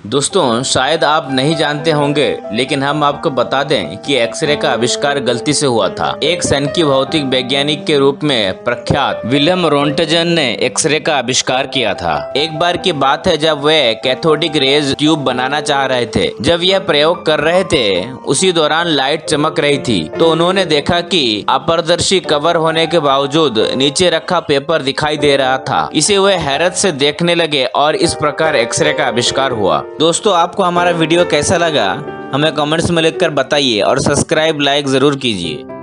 दोस्तों शायद आप नहीं जानते होंगे, लेकिन हम आपको बता दें कि एक्सरे का आविष्कार गलती से हुआ था। एक सनकी भौतिक वैज्ञानिक के रूप में प्रख्यात विलियम रोंटगन ने एक्सरे का आविष्कार किया था। एक बार की बात है जब वे कैथोडिक रेज ट्यूब बनाना चाह रहे थे। जब यह प्रयोग कर रहे थे उसी दौरान लाइट चमक रही थी, तो उन्होंने देखा कि अपारदर्शी कवर होने के बावजूद नीचे रखा पेपर दिखाई दे रहा था। इसे वे हैरत से देखने लगे और इस प्रकार एक्सरे का आविष्कार हुआ। दोस्तों आपको हमारा वीडियो कैसा लगा हमें कमेंट्स में लिखकर बताइए और सब्सक्राइब लाइक जरूर कीजिए।